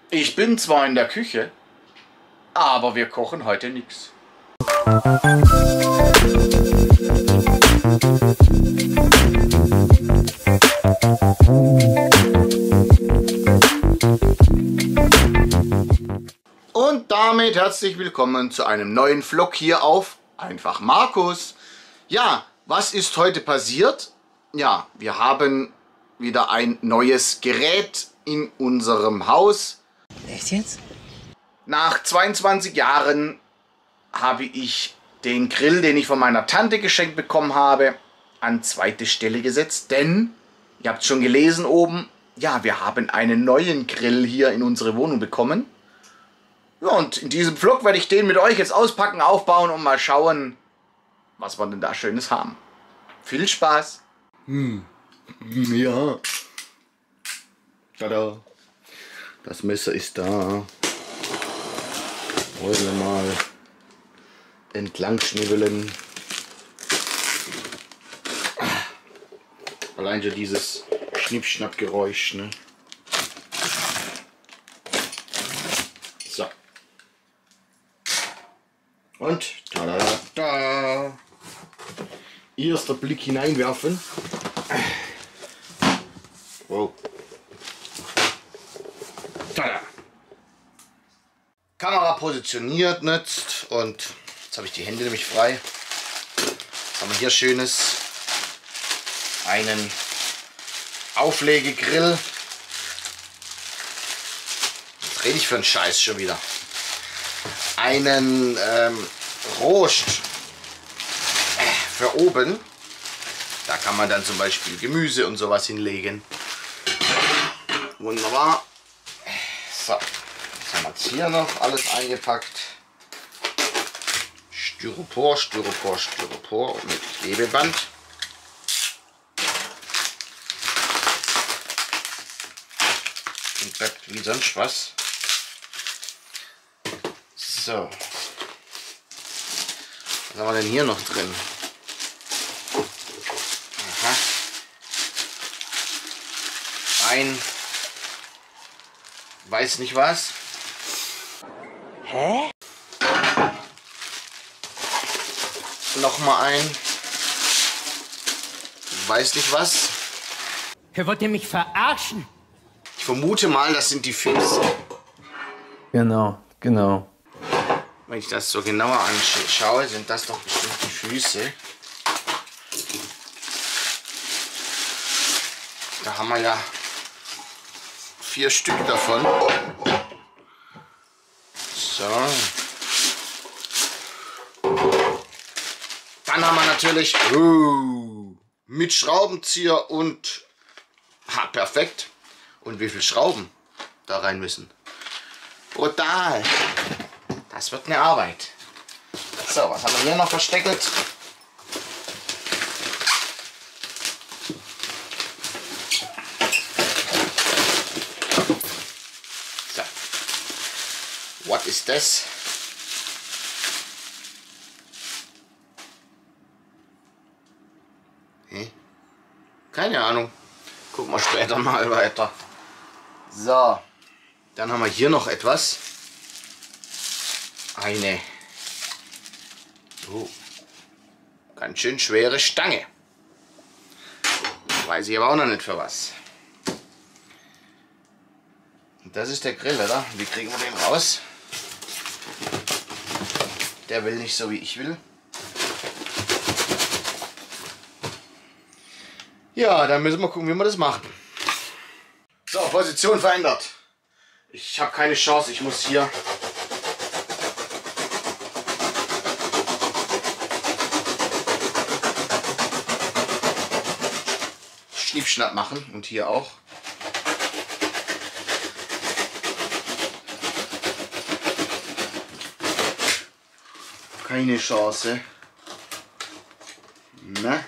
Ich bin zwar in der Küche, aber wir kochen heute nichts. Und damit herzlich willkommen zu einem neuen Vlog hier auf Einfach Markus. Ja, was ist heute passiert? Ja, wir haben wieder ein neues Gerät in unserem Haus. Echt jetzt? Nach 22 Jahren habe ich den Grill, den ich von meiner Tante geschenkt bekommen habe, an zweite Stelle gesetzt. Denn, ihr habt es schon gelesen oben, ja, wir haben einen neuen Grill hier in unsere Wohnung bekommen. Ja, und in diesem Vlog werde ich den mit euch jetzt auspacken, aufbauen und mal schauen, was wir denn da Schönes haben. Viel Spaß! Ja. Tada! Das Messer ist da. Wollen wir mal entlang schnibbeln. Allein schon dieses Schnipp-Schnapp-Geräusch, ne? So. Und tada, da. Erster Blick hineinwerfen. Wow. Tada. Kamera positioniert nützt und jetzt habe ich die Hände nämlich frei. Jetzt haben wir hier schönes einen Auflegegrill. Was rede ich für einen Scheiß schon wieder? Einen Rost für oben. Da kann man dann zum Beispiel Gemüse und sowas hinlegen. Wunderbar. So, jetzt haben wir jetzt hier noch alles eingepackt. Styropor, Styropor, Styropor mit Klebeband. Und bleibt wie sonst was. So. Was haben wir denn hier noch drin? Aha. Ein weiß nicht was. Hä? Nochmal ein weiß nicht was. Wollt ihr mich verarschen? Ich vermute mal, das sind die Füße. Genau. Wenn ich das so genauer anschaue, sind das doch bestimmt die Füße. Da haben wir ja 4 Stück davon. So. Dann haben wir natürlich mit Schraubenzieher und perfekt. Und wie viele Schrauben da rein müssen. Brutal. Das wird eine Arbeit. So, was haben wir hier noch versteckt? So. What is this? Keine Ahnung. Gucken wir später mal weiter. So. Dann haben wir hier noch etwas. Eine ganz schön schwere Stange. Weiß ich aber auch noch nicht für was. Und das ist der Grill, oder? Wie kriegen wir den raus? Der will nicht so, wie ich will. Ja, dann müssen wir gucken, wie wir das machen. So, Position verändert. Ich habe keine Chance, ich muss hier Schnippschnapp machen und hier auch. Keine Chance. Na?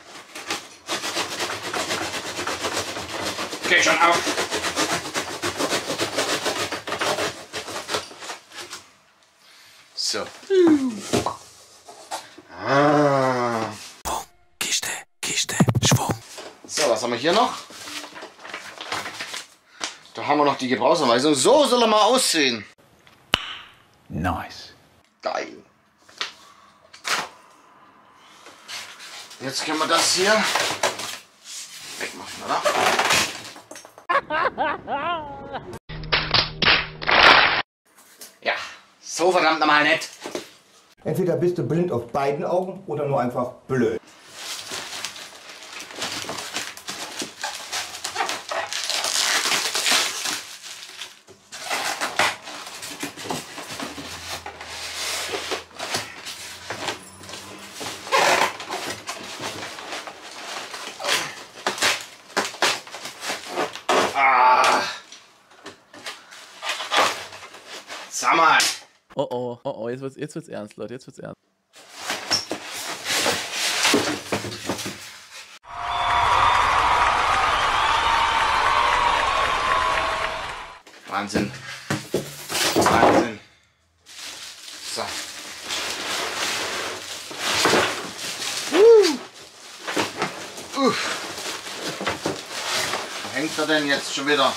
Okay, schon auf. So. Kiste, Schwung. So, was haben wir hier noch? Da Da haben wir noch die Gebrauchsanweisung. So soll er mal aussehen. Nice. Geil. Jetzt können wir das hier wegmachen, oder? Ja, so verdammt nochmal nett. Entweder bist du blind auf beiden Augen oder nur einfach blöd. Sag mal. Oh, jetzt wird's ernst, Leute, jetzt wird's ernst. Wahnsinn. Wahnsinn. So. Wo hängt er denn jetzt schon wieder?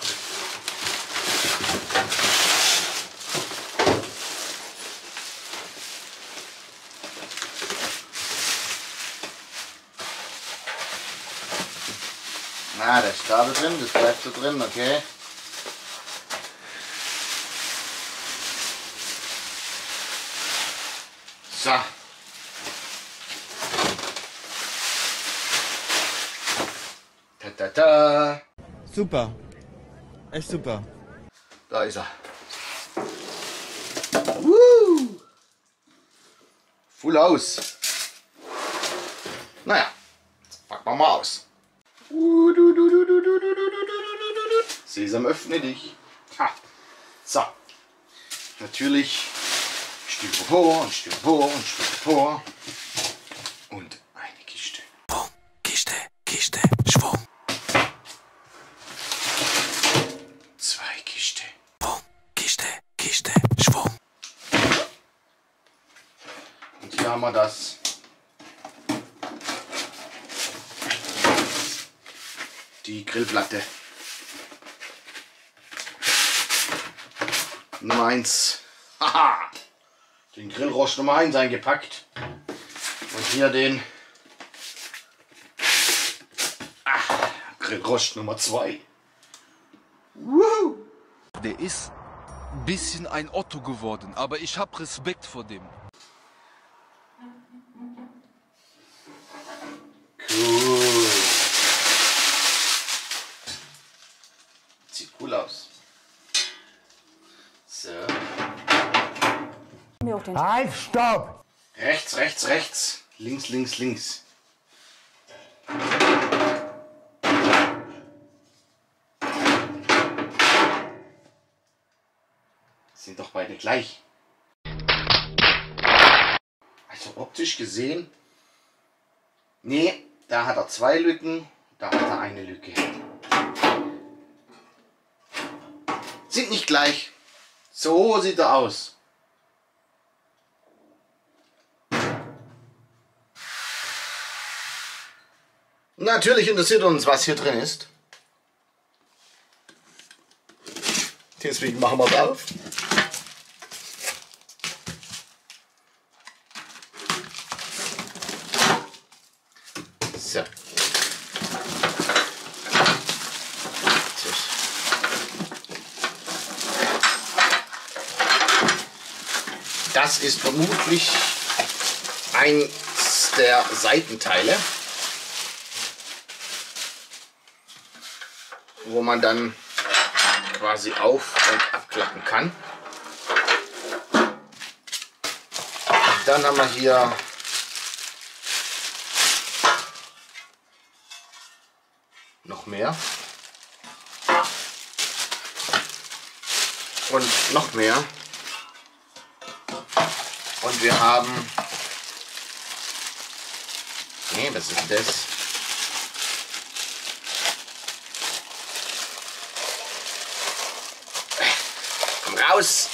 Ah, der ist da drin, das bleibt so drin, okay. So. Ta. Super. Echt super. Da ist er. Woo! Full aus. Naja, jetzt packen wir mal aus. Sesam, öffne dich. Ha. So. Natürlich Styropor und Styropor und Styropor. Und eine Kiste. Schwung, Kiste, Schwung. 2 Kiste. Schwung, Kiste, Schwung. Und hier haben wir das. Die Grillplatte. Nummer 1. Haha! Den Grillrost Nummer 1 eingepackt. Und hier den Grillrost Nummer 2. Der ist ein bisschen ein Otto geworden, aber ich habe Respekt vor dem. Cool. Sieht cool aus. So. Halt, stopp! Rechts, rechts, rechts. Links, links, links. Sind doch beide gleich. Also optisch gesehen. Nee, da hat er 2 Lücken, da hat er eine Lücke. Sind nicht gleich. So sieht er aus. Natürlich interessiert uns, was hier drin ist. Deswegen machen wir es auf. So. Das ist vermutlich eins der Seitenteile, wo man dann quasi auf- und abklappen kann. Dann haben wir hier noch mehr und noch mehr. Und wir haben, nee, was ist das? Komm raus!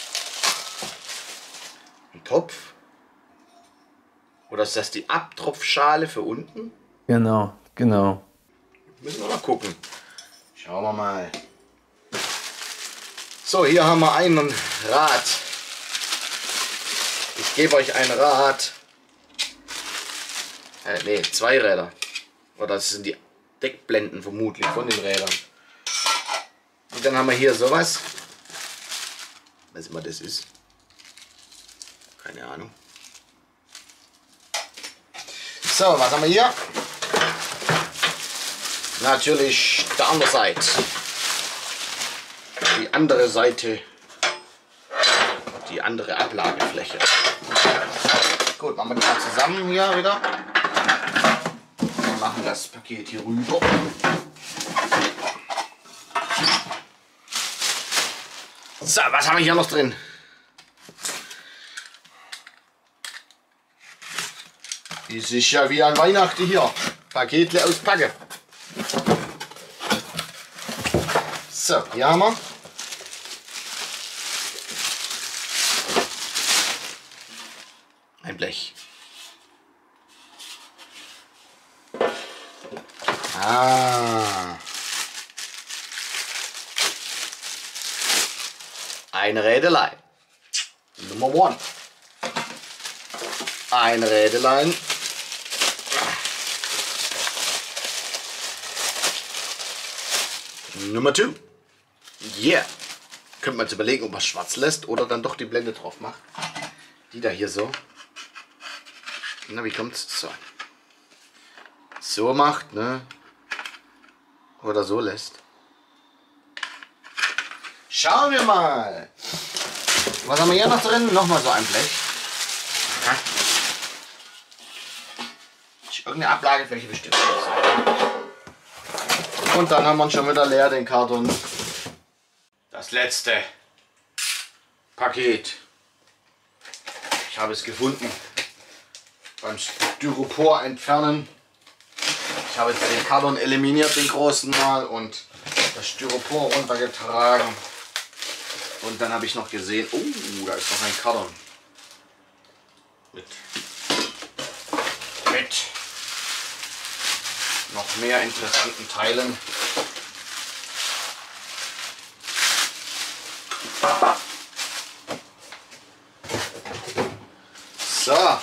Ein Topf? Oder ist das die Abtropfschale für unten? Genau. Müssen wir mal gucken. Schauen wir mal. So, hier haben wir einen Rad. Ich gebe euch ein Rad. Ne, 2 Räder. Oder das sind die Deckblenden vermutlich von den Rädern. Und dann haben wir hier sowas. Was immer das ist. Keine Ahnung. So, was haben wir hier? Natürlich der andere Seite. Die andere Seite. Die andere Ablagefläche. Gut, machen wir die mal zusammen hier wieder. Wir machen das Paket hier rüber. So, was haben wir hier noch drin? Ist ja wie an Weihnachten hier. Paketle auspacken. So, hier haben wir. Ein Blech. Ein Rädelein. Nummer 1. Ein Rädelein. Nummer 2. Yeah. Könnte man jetzt überlegen, ob man schwarz lässt oder dann doch die Blende drauf macht. Die da hier so. Na, wie kommt's? So. So macht, ne? Oder so lässt. Schauen wir mal. Was haben wir hier noch drin? Nochmal so ein Blech. Aha. Irgendeine Ablagefläche bestimmt. Und dann haben wir schon wieder leer den Karton. Das letzte Paket. Ich habe es gefunden. Beim Styropor entfernen. Ich habe jetzt den Karton eliminiert, den großen mal, und das Styropor runtergetragen. Und dann habe ich noch gesehen, oh, da ist noch ein Karton. Mit noch mehr interessanten Teilen. So.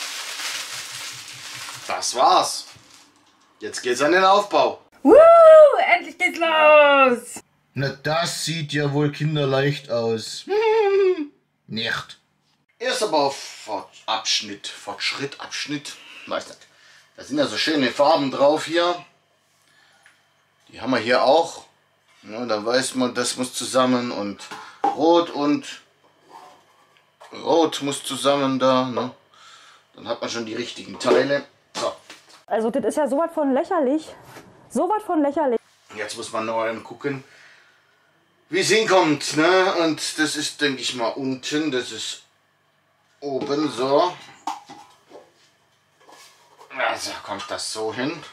Das war's. Jetzt geht's an den Aufbau. Endlich geht's los! Na, das sieht ja wohl kinderleicht aus. Nicht. Erster Bauabschnitt. Fortschrittabschnitt. Weiß nicht. Da sind ja so schöne Farben drauf hier. Die haben wir hier auch. Ja, dann weiß man, das muss zusammen, und Rot muss zusammen da. Ne? Dann hat man schon die richtigen Teile. So. Also das ist ja sowas von lächerlich. Sowas von lächerlich. Jetzt muss man noch mal gucken, wie es hinkommt. Ne? Und das ist, denke ich mal, unten. Das ist oben so. Also kommt das so hin.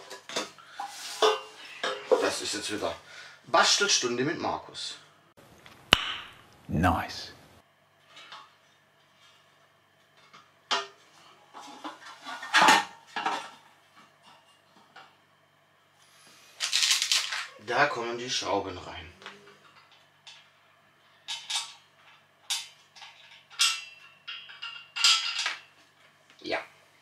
Das ist jetzt wieder Bastelstunde mit Markus. Nice. Da kommen die Schrauben rein. Ja.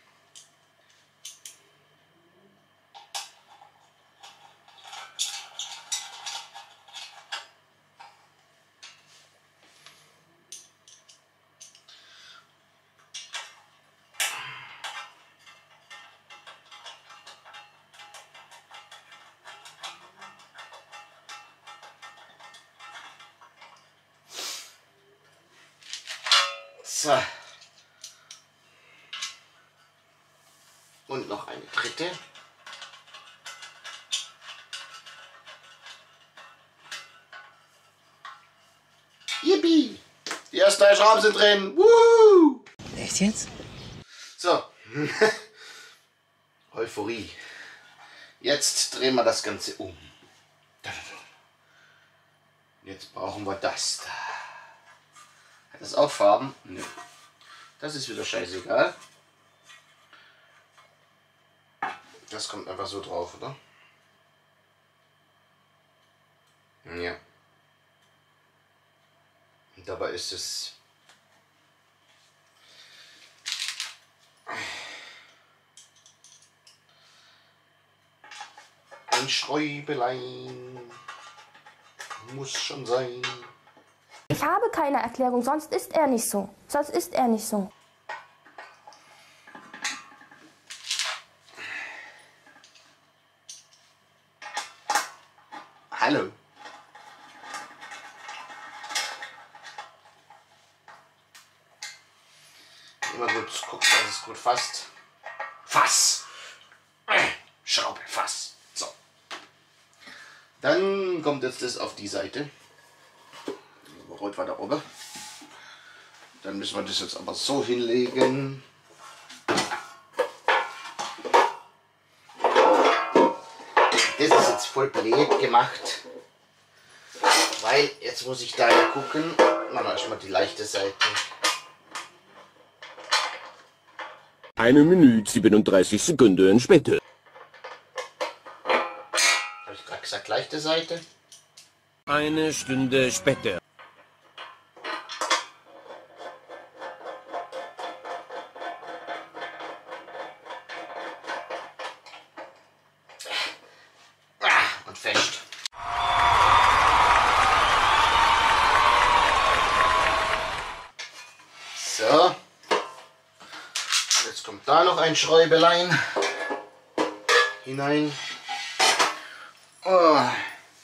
So. Und noch eine dritte. Yippie! Die ersten 3 Schrauben sind drin. Woo! Echt jetzt? So. Euphorie. Jetzt drehen wir das Ganze um. Jetzt brauchen wir das da. Hat das auch Farben? Nö. Das ist wieder scheißegal. Das kommt einfach so drauf, oder? Ja. Dabei ist es ein Schräubelein. Muss schon sein. Ich habe keine Erklärung, sonst ist er nicht so. Sonst ist er nicht so. Hallo. Immer gut gucken, dass es gut fasst. Fass! Schraube, Fass. So. Dann kommt jetzt das auf die Seite. Rot war da oben. Dann müssen wir das jetzt aber so hinlegen. Das ist jetzt voll blöd gemacht. Weil jetzt muss ich da ja gucken. Machen wir erstmal die leichte Seite. 1 Minute 37 Sekunden später. Habe ich gerade gesagt, leichte Seite? 1 Stunde später. Und fest. So. Jetzt kommt da noch ein Schräubelein hinein. Oh.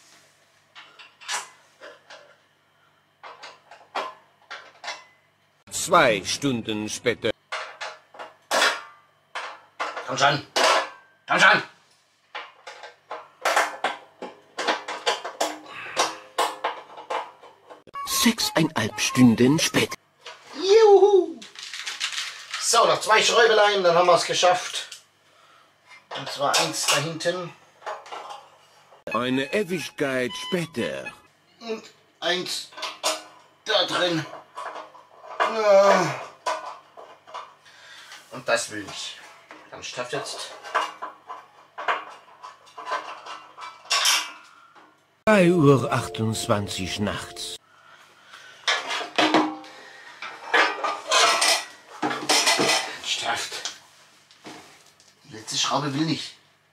Zwei Stunden später. Komm schon. Komm schon. Sechseinhalb Stunden später. Juhu. So, noch 2 Schräubelein, dann haben wir es geschafft. Und zwar eins da hinten. Eine Ewigkeit später. Und eins da drin. Ja. Und das will ich. Ernsthaft jetzt. 3:28 Uhr nachts. Ernsthaft. Die letzte Schraube will nicht.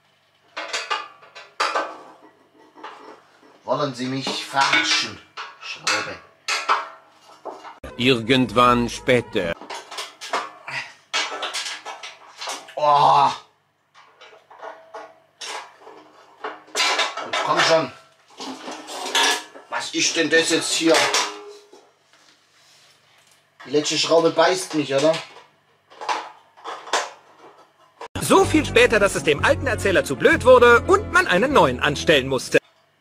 Wollen Sie mich verarschen? Schraube. Irgendwann später. Oh. Und komm schon. Was ist denn das jetzt hier? Die letzte Schraube beißt mich, oder? So viel später, dass es dem alten Erzähler zu blöd wurde und man einen neuen anstellen musste.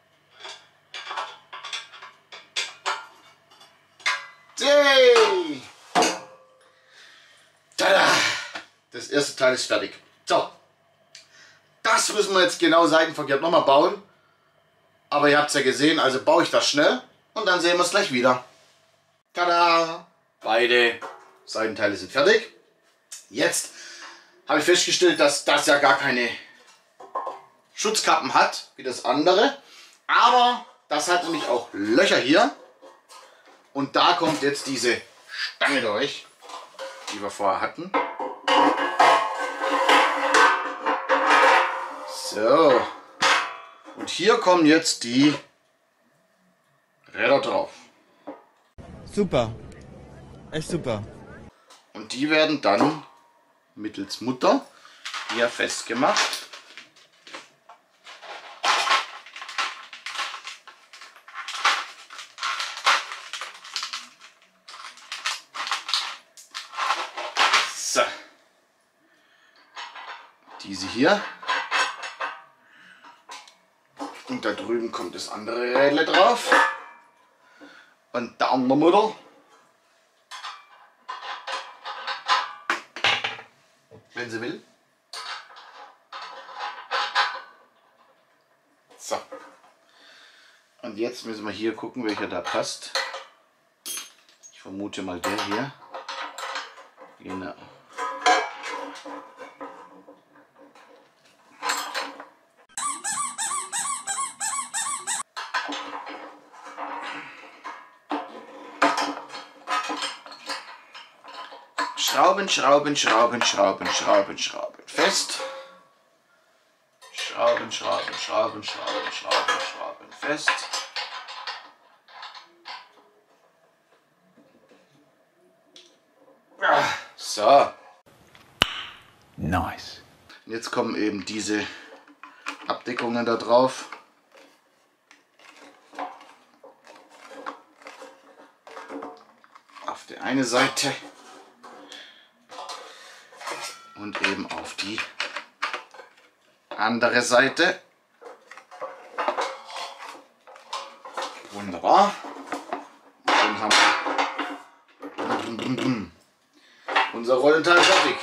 Hey! Tada! Das erste Teil ist fertig. So. Das müssen wir jetzt genau seitenverkehrt nochmal bauen. Aber ihr habt es ja gesehen, also baue ich das schnell und dann sehen wir es gleich wieder. Tada! Beide Seitenteile sind fertig. Jetzt habe ich festgestellt, dass das ja gar keine Schutzkappen hat, wie das andere. Aber das hat nämlich auch Löcher hier. Und da kommt jetzt diese Stange durch, die wir vorher hatten. So. Und hier kommen jetzt die Räder drauf. Super. Echt super. Und die werden dann mittels Mutter hier festgemacht. So. Diese hier. Und da drüben kommt das andere Rädle drauf. Und der andere Mutter. Wenn sie will. So. Und jetzt müssen wir hier gucken, welcher da passt. Ich vermute mal der hier. Genau. Schrauben, Schrauben, Schrauben, Schrauben, Schrauben, Schrauben. Fest. Schrauben, Schrauben, Schrauben, Schrauben, Schrauben, Schrauben. Fest. So. Nice. Und jetzt kommen eben diese Abdeckungen da drauf. Auf die eine Seite und eben auf die andere Seite. Wunderbar. Dann haben wir unser Rollenteil fertig.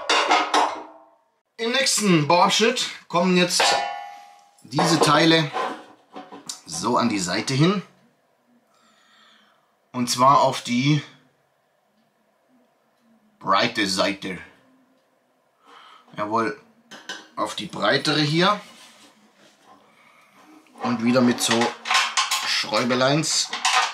Im nächsten Bauabschnitt kommen jetzt diese Teile so an die Seite hin. Und zwar auf die breite Seite. Jawohl, auf die breitere hier. Und wieder mit so Schräubeleins.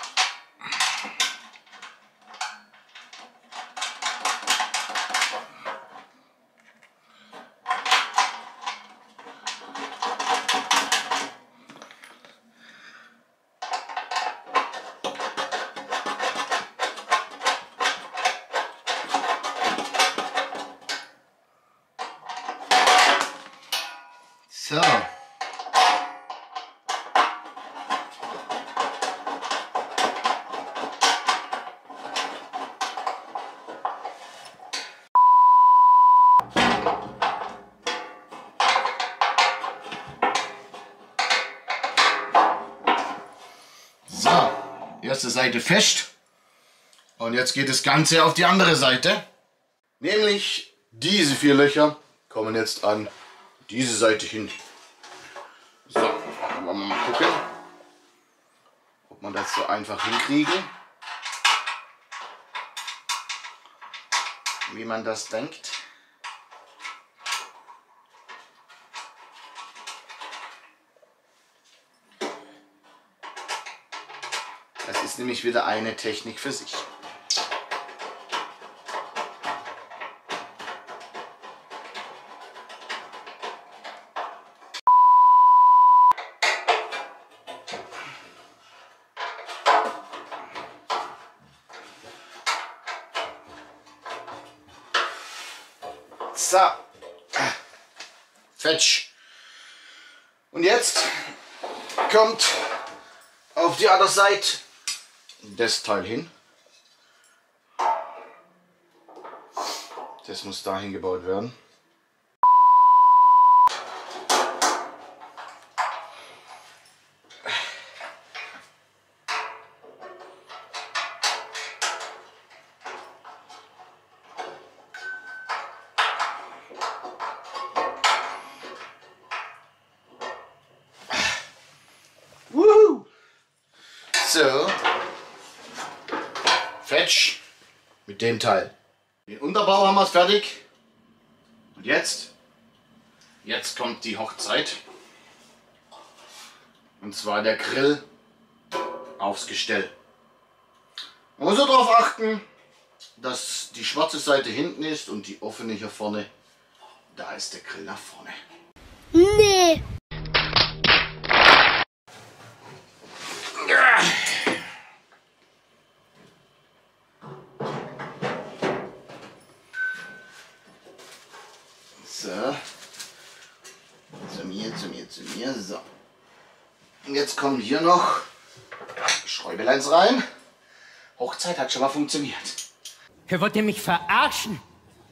So. So, erste Seite fest. Und jetzt geht das Ganze auf die andere Seite. Nämlich diese 4 Löcher kommen jetzt an diese Seite hin. So, wollen wir mal gucken, ob man das so einfach hinkriegen, wie man das denkt. Das ist nämlich wieder eine Technik für sich. So, fetch. Und jetzt kommt auf die andere Seite das Teil hin. Das muss dahin gebaut werden. So, fetch mit dem Teil. Den Unterbau haben wir fertig. Und jetzt kommt die Hochzeit. Und zwar der Grill aufs Gestell. Man muss so darauf achten, dass die schwarze Seite hinten ist und die offene hier vorne. Da ist der Grill nach vorne. Nee. So. Zu mir. So. Und jetzt kommen hier noch Schräubeleins rein. Hochzeit hat schon mal funktioniert. Ihr wollt ihr mich verarschen?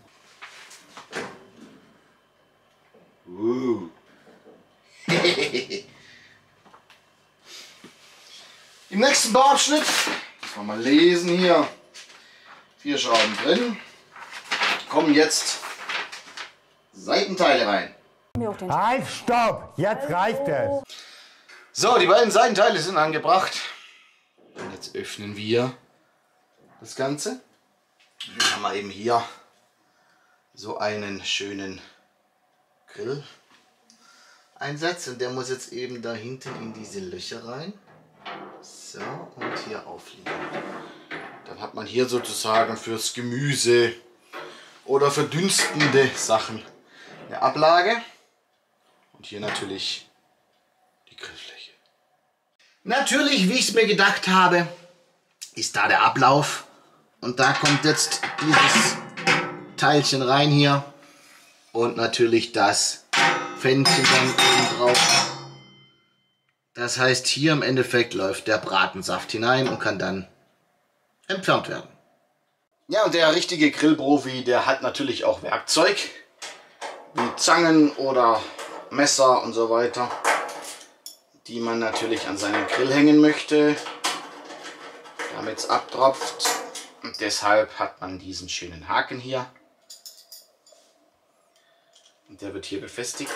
Im nächsten Bauabschnitt, muss man mal lesen hier, 4 Schrauben drin, kommen jetzt Seitenteile rein. Halt, stopp! Jetzt reicht es! So, die beiden Seitenteile sind angebracht. Und jetzt öffnen wir das Ganze. Dann haben wir eben hier so einen schönen Grill-Einsatz. Und der muss jetzt eben da hinten in diese Löcher rein. So, und hier aufliegen. Dann hat man hier sozusagen fürs Gemüse oder verdünstende Sachen. Eine Ablage und hier natürlich die Grillfläche. Natürlich, wie ich es mir gedacht habe, ist da der Ablauf und da kommt jetzt dieses Teilchen rein hier und natürlich das Pfännchen dann oben drauf. Das heißt, hier im Endeffekt läuft der Bratensaft hinein und kann dann entfernt werden. Ja, und der richtige Grillprofi, der hat natürlich auch Werkzeug, wie Zangen oder Messer und so weiter, die man natürlich an seinen Grill hängen möchte, damit es abtropft. Und deshalb hat man diesen schönen Haken hier. Und der wird hier befestigt.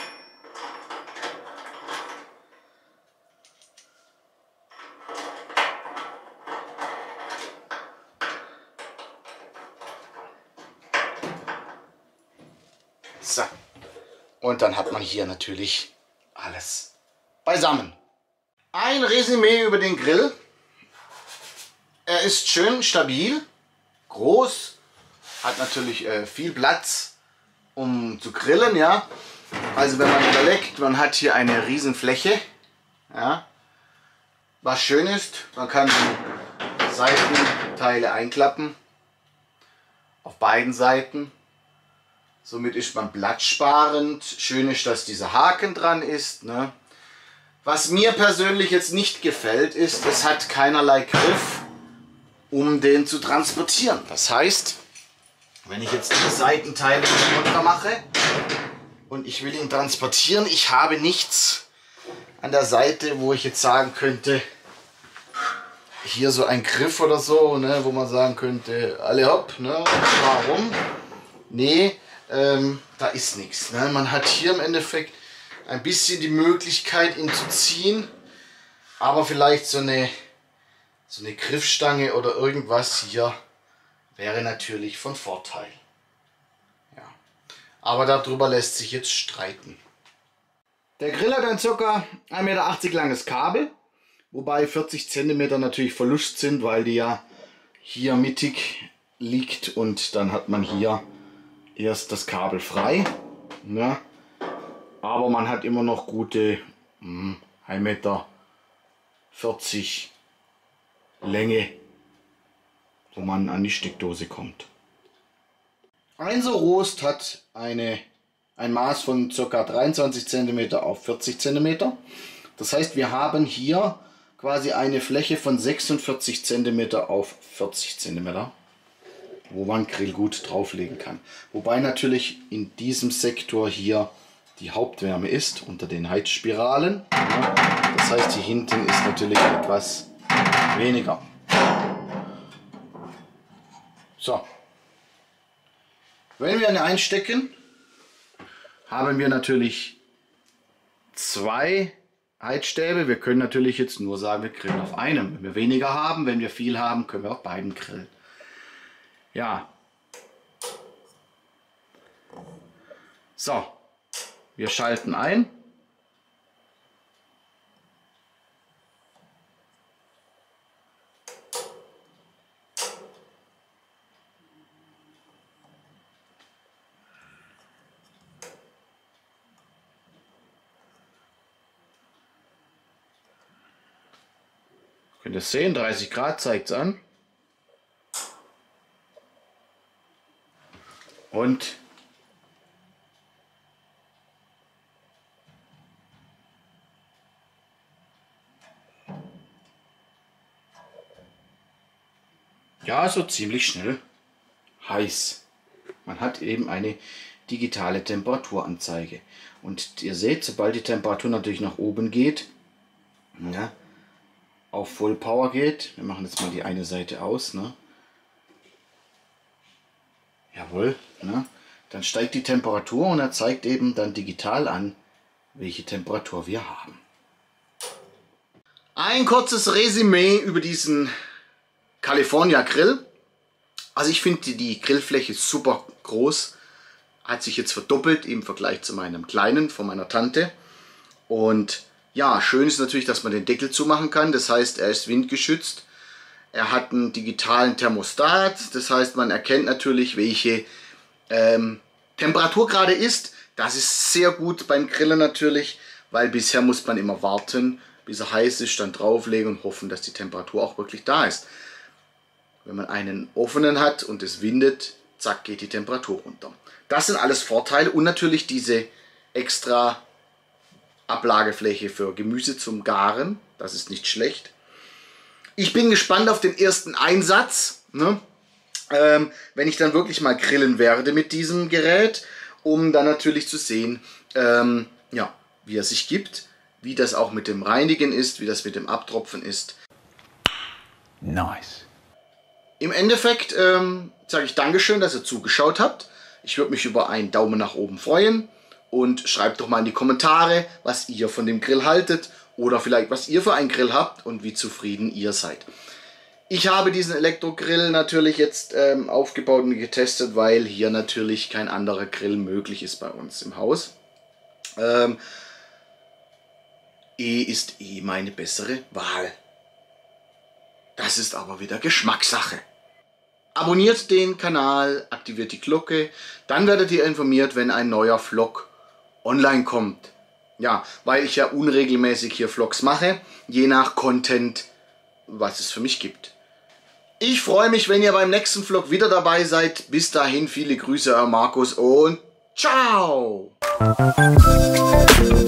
So. Und dann hat man hier natürlich alles beisammen. Ein Resümee über den Grill. Er ist schön stabil, groß, hat natürlich viel Platz, um zu grillen, ja. Also wenn man überlegt, man hat hier eine riesen Fläche, ja. Was schön ist, man kann die Seitenteile einklappen, auf beiden Seiten. Somit ist man platzsparend. Schön ist, dass dieser Haken dran ist, ne? Was mir persönlich jetzt nicht gefällt, ist, es hat keinerlei Griff, um den zu transportieren. Das heißt, wenn ich jetzt die Seitenteile runter mache und ich will ihn transportieren, ich habe nichts an der Seite, wo ich jetzt sagen könnte, hier so ein Griff oder so, ne, wo man sagen könnte, alle hopp, ne, warum? Nee, da ist nichts. Ne? Man hat hier im Endeffekt ein bisschen die Möglichkeit, ihn zu ziehen, aber vielleicht so eine Griffstange oder irgendwas hier wäre natürlich von Vorteil. Ja. Aber darüber lässt sich jetzt streiten. Der Grill hat ein ca. 1,80 Meter langes Kabel, wobei 40 cm natürlich Verlust sind, weil die ja hier mittig liegt und dann hat man hier erst das Kabel frei. Ja. Aber man hat immer noch gute 1,40 Meter Länge, wo man an die Steckdose kommt. Ein so Rost hat ein Maß von ca. 23 cm auf 40 cm. Das heißt, wir haben hier quasi eine Fläche von 46 cm auf 40 cm, wo man Grillgut drauflegen kann. Wobei natürlich in diesem Sektor hier die Hauptwärme ist, unter den Heizspiralen. Das heißt, hier hinten ist natürlich etwas weniger. So. Wenn wir ihn einstecken, haben wir natürlich 2 Heizstäbe. Wir können natürlich jetzt nur sagen, wir grillen auf einem. Wenn wir weniger haben, wenn wir viel haben, können wir auf beiden grillen. Ja. So. Wir schalten ein. Könnt ihr sehen, 30 Grad zeigt es an. Und ja, so ziemlich schnell heiß. Man hat eben eine digitale Temperaturanzeige. Und ihr seht, sobald die Temperatur natürlich nach oben geht, ja, auf Full Power geht, wir machen jetzt mal die eine Seite aus, ne? Jawohl, ne? Dann steigt die Temperatur und er zeigt eben dann digital an, welche Temperatur wir haben. Ein kurzes Resümee über diesen California Grill. Also ich finde die Grillfläche super groß. Hat sich jetzt verdoppelt im Vergleich zu meinem kleinen von meiner Tante. Und ja, schön ist natürlich, dass man den Deckel zumachen kann. Das heißt, er ist windgeschützt. Er hat einen digitalen Thermostat. Das heißt, man erkennt natürlich, welche Temperaturgrade ist. Das ist sehr gut beim Grillen natürlich, weil bisher muss man immer warten, bis er heiß ist, dann drauflegen und hoffen, dass die Temperatur auch wirklich da ist. Wenn man einen offenen hat und es windet, zack, geht die Temperatur runter. Das sind alles Vorteile und natürlich diese extra Ablagefläche für Gemüse zum Garen. Das ist nicht schlecht. Ich bin gespannt auf den ersten Einsatz, ne? Wenn ich dann wirklich mal grillen werde mit diesem Gerät, um dann natürlich zu sehen, ja, wie er sich gibt, wie das auch mit dem Reinigen ist, wie das mit dem Abtropfen ist. Nice. Im Endeffekt sage ich Dankeschön, dass ihr zugeschaut habt. Ich würde mich über einen Daumen nach oben freuen und schreibt doch mal in die Kommentare, was ihr von dem Grill haltet oder vielleicht was ihr für einen Grill habt und wie zufrieden ihr seid. Ich habe diesen Elektrogrill natürlich jetzt aufgebaut und getestet, weil hier natürlich kein anderer Grill möglich ist bei uns im Haus. Ist meine bessere Wahl. Das ist aber wieder Geschmackssache. Abonniert den Kanal, aktiviert die Glocke, dann werdet ihr informiert, wenn ein neuer Vlog online kommt. Ja, weil ich ja unregelmäßig hier Vlogs mache, je nach Content, was es für mich gibt. Ich freue mich, wenn ihr beim nächsten Vlog wieder dabei seid. Bis dahin viele Grüße, euer Markus und ciao!